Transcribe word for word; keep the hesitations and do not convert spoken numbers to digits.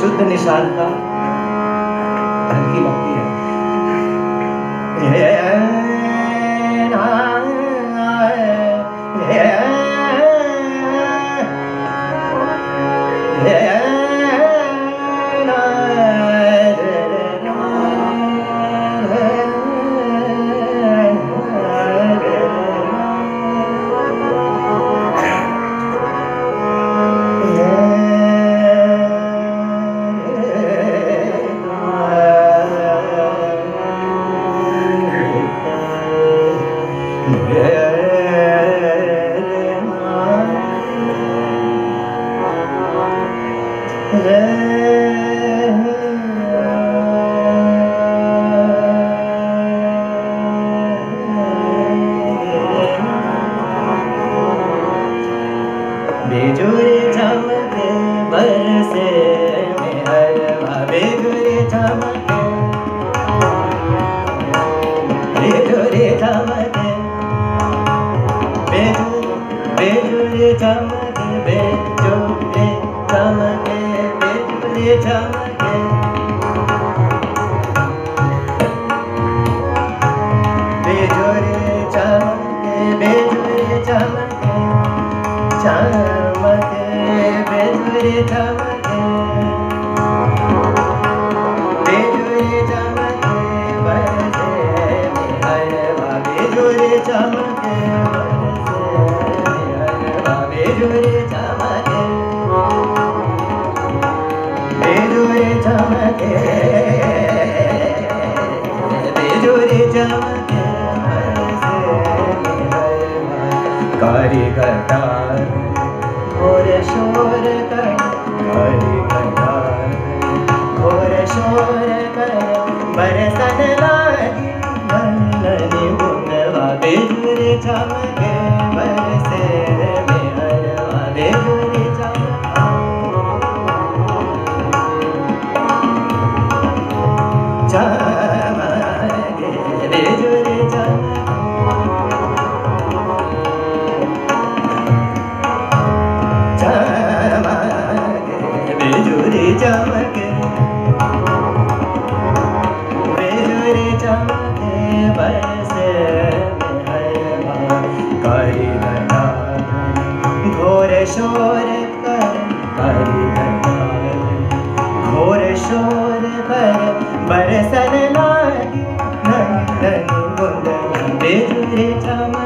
शुद्ध निशानता हल्की लगती है। बेजोरे चमके बरसे मेहरबा, बेजोरे चमके बेजोरे चमके बेजोरे चमके बेजोरे चमके बेजोरे चमके बेजोरे चमके बेजोरे चमके चमके बेजोरे चमके बेजोरे चमके बरसे मेहरबा, बेजोरे चमके बरसे मेहरबा, बेजोरे चमके बेजोरे चमके बेजोरे चमके बरसे मेहरबा। कारी घटार घोर शोर कर, कारी घटार घोर शोर कर, बरसन लागी बंदनी बुंदवा, बेजोरे चमके बरसे मेहरबा, बेजोरे चमके चमके बेजोरे चमके बेजोरे चमके बेजोरे चमके बरसे मेहरबा। कारी घटार घोर शोर कर, कारी घटार घोर शोर कर, बरसन लागी नंदन बुंदवा, बेजोरे चमके